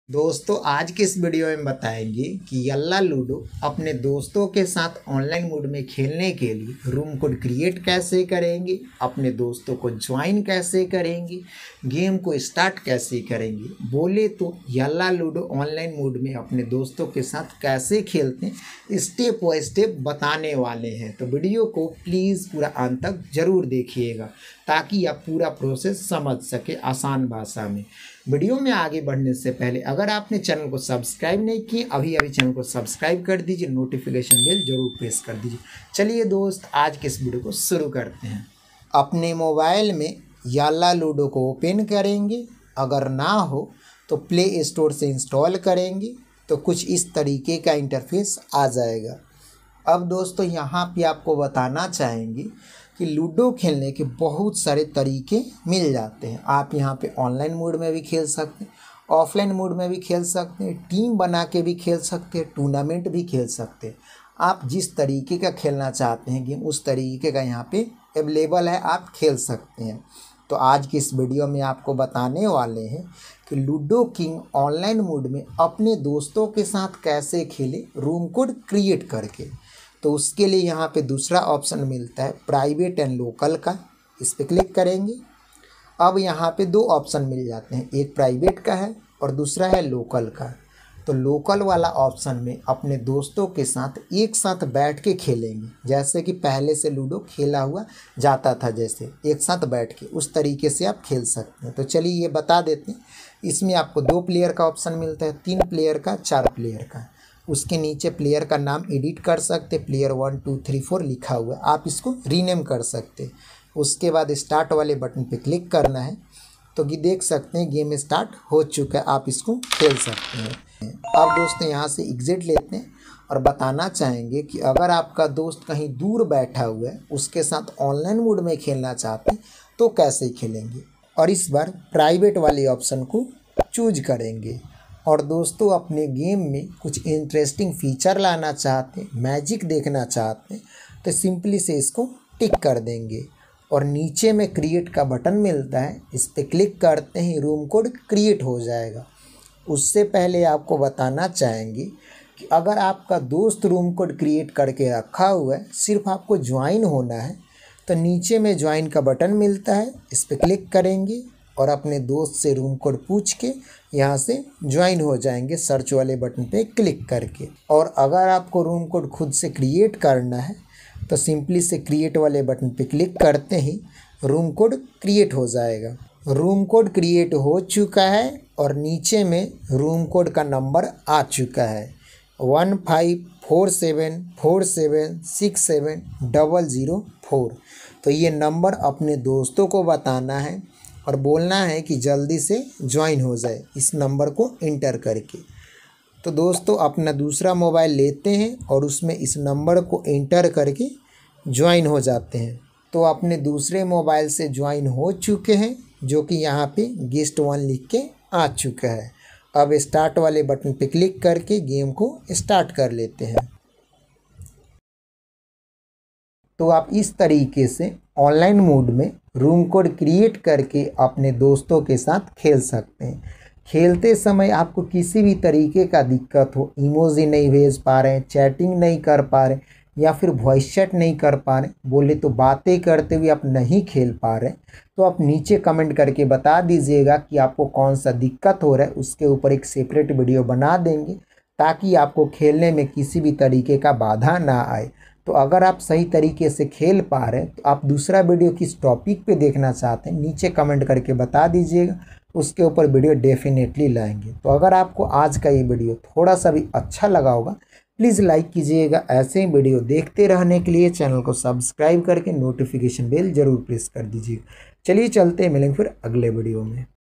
दोस्तों आज के इस वीडियो में बताएंगे कि यल्ला लूडो अपने दोस्तों के साथ ऑनलाइन मोड में खेलने के लिए रूम कोड क्रिएट कैसे करेंगे, अपने दोस्तों को ज्वाइन कैसे करेंगे, गेम को स्टार्ट कैसे करेंगे। बोले तो यल्ला लूडो ऑनलाइन मोड में अपने दोस्तों के साथ कैसे खेलते हैं स्टेप बाय स्टेप बताने वाले हैं। तो वीडियो को प्लीज़ पूरा अंत तक ज़रूर देखिएगा ताकि आप पूरा प्रोसेस समझ सके आसान भाषा में। वीडियो में आगे बढ़ने से पहले अगर आपने चैनल को सब्सक्राइब नहीं किए अभी चैनल को सब्सक्राइब कर दीजिए, नोटिफिकेशन बेल जरूर प्रेस कर दीजिए। चलिए दोस्त आज के इस वीडियो को शुरू करते हैं। अपने मोबाइल में यल्ला लूडो को ओपन करेंगे, अगर ना हो तो प्ले स्टोर से इंस्टॉल करेंगे तो कुछ इस तरीके का इंटरफेस आ जाएगा। अब दोस्तों यहाँ पे आपको बताना चाहेंगे कि लूडो खेलने के बहुत सारे तरीके मिल जाते हैं। आप यहाँ पे ऑनलाइन मोड में भी खेल सकते हैं, ऑफलाइन मोड में भी खेल सकते हैं, टीम बना के भी खेल सकते हैं, टूर्नामेंट भी खेल सकते हैं। आप जिस तरीके का खेलना चाहते हैं गेम उस तरीके का यहाँ पे अवेलेबल है, आप खेल सकते हैं। तो आज की इस वीडियो में आपको बताने वाले हैं कि लूडो किंग ऑनलाइन मोड में अपने दोस्तों के साथ कैसे खेले रूम कोड क्रिएट करके। तो उसके लिए यहाँ पे दूसरा ऑप्शन मिलता है प्राइवेट एंड लोकल का, इस पर क्लिक करेंगे। अब यहाँ पे दो ऑप्शन मिल जाते हैं, एक प्राइवेट का है और दूसरा है लोकल का। तो लोकल वाला ऑप्शन में अपने दोस्तों के साथ एक साथ बैठ के खेलेंगे, जैसे कि पहले से लूडो खेला हुआ जाता था, जैसे एक साथ बैठ के उस तरीके से आप खेल सकते हैं। तो चलिए ये बता देते हैं। इसमें आपको 2 प्लेयर का ऑप्शन मिलता है, 3 प्लेयर का, 4 प्लेयर का। उसके नीचे प्लेयर का नाम एडिट कर सकते, प्लेयर 1 2 3 4 लिखा हुआ है, आप इसको रीनेम कर सकते। उसके बाद स्टार्ट वाले बटन पे क्लिक करना है तो कि देख सकते हैं गेम स्टार्ट हो चुका है, आप इसको खेल सकते हैं। अब दोस्तों यहाँ से एग्जिट लेते हैं और बताना चाहेंगे कि अगर आपका दोस्त कहीं दूर बैठा हुआ है उसके साथ ऑनलाइन मोड में खेलना चाहते हैं तो कैसे खेलेंगे। और इस बार प्राइवेट वाले ऑप्शन को चूज करेंगे। और दोस्तों अपने गेम में कुछ इंटरेस्टिंग फीचर लाना चाहते हैं, मैजिक देखना चाहते हैं तो सिंपली से इसको टिक कर देंगे। और नीचे में क्रिएट का बटन मिलता है, इस पर क्लिक करते ही रूम कोड क्रिएट हो जाएगा। उससे पहले आपको बताना चाहेंगे कि अगर आपका दोस्त रूम कोड क्रिएट करके रखा हुआ है, सिर्फ आपको ज्वाइन होना है, तो नीचे में ज्वाइन का बटन मिलता है, इस पर क्लिक करेंगे और अपने दोस्त से रूम कोड पूछ के यहाँ से ज्वाइन हो जाएंगे सर्च वाले बटन पे क्लिक करके। और अगर आपको रूम कोड खुद से क्रिएट करना है तो सिंपली से क्रिएट वाले बटन पे क्लिक करते ही रूम कोड क्रिएट हो जाएगा। रूम कोड क्रिएट हो चुका है और नीचे में रूम कोड का नंबर आ चुका है 154747670004। तो ये नंबर अपने दोस्तों को बताना है और बोलना है कि जल्दी से ज्वाइन हो जाए इस नंबर को इंटर करके। तो दोस्तों अपना दूसरा मोबाइल लेते हैं और उसमें इस नंबर को इंटर करके ज्वाइन हो जाते हैं। तो अपने दूसरे मोबाइल से ज्वाइन हो चुके हैं, जो कि यहाँ पे गेस्ट 1 लिख के आ चुका है। अब स्टार्ट वाले बटन पे क्लिक करके गेम को स्टार्ट कर लेते हैं। तो आप इस तरीके से ऑनलाइन मोड में रूम कोड क्रिएट करके अपने दोस्तों के साथ खेल सकते हैं। खेलते समय आपको किसी भी तरीके का दिक्कत हो, इमोजी नहीं भेज पा रहे हैं, चैटिंग नहीं कर पा रहे या फिर वॉइस चैट नहीं कर पा रहे, बोले तो बातें करते हुए आप नहीं खेल पा रहे, तो आप नीचे कमेंट करके बता दीजिएगा कि आपको कौन सा दिक्कत हो रहा है। उसके ऊपर एक सेपरेट वीडियो बना देंगे ताकि आपको खेलने में किसी भी तरीके का बाधा ना आए। तो अगर आप सही तरीके से खेल पा रहे हैं तो आप दूसरा वीडियो किस टॉपिक पे देखना चाहते हैं नीचे कमेंट करके बता दीजिएगा, उसके ऊपर वीडियो डेफिनेटली लाएंगे। तो अगर आपको आज का ये वीडियो थोड़ा सा भी अच्छा लगा होगा प्लीज़ लाइक कीजिएगा। ऐसे ही वीडियो देखते रहने के लिए चैनल को सब्सक्राइब करके नोटिफिकेशन बेल जरूर प्रेस कर दीजिएगा। चलिए चलते हैं, मिलेंगे फिर अगले वीडियो में।